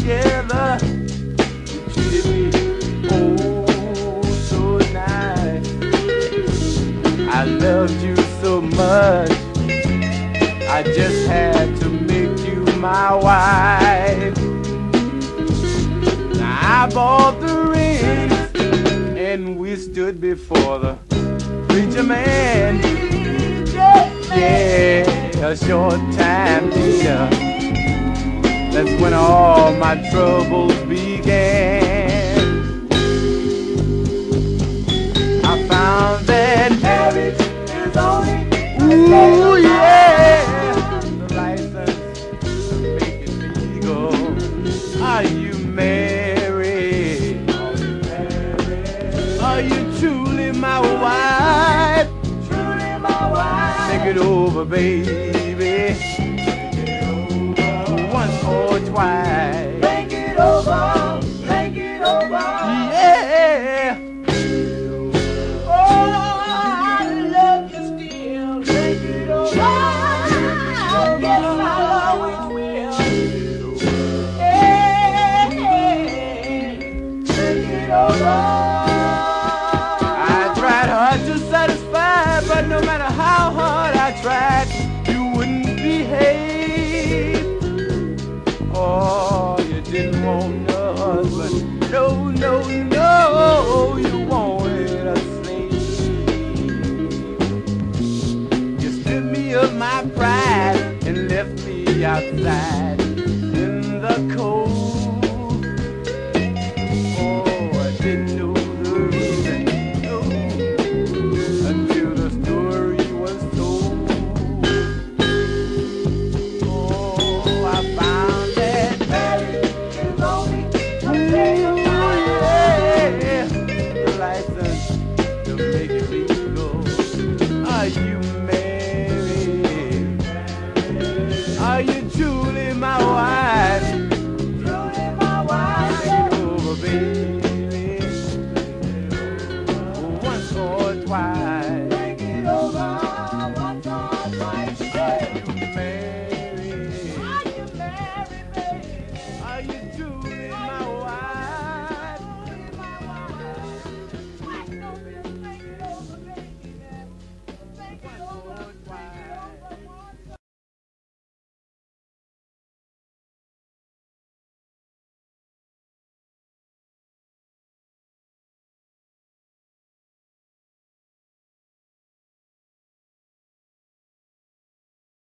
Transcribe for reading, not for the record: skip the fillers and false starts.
together. You treated me oh so nice. I loved you so much, I just had to make you my wife. Now I bought the ring and we stood before the preacher man. Yeah, a short time later, that's when all my troubles began. I found that marriage is only ooh yeah, the license to make it legal. Are you married? Are you truly my wife? Truly my wife. Take it over, baby. Once or twice. Make it over. Make it over. Yeah. I tried hard to satisfy, but no matter how hard I tried, you wouldn't behave. Oh, you didn't want no husband. No, no, no, you wanted a slave. You stripped me of my pride and left me outside in the cold. Are you married? Are you truly my wife? Truly my wife. Take it over, baby. Once or twice.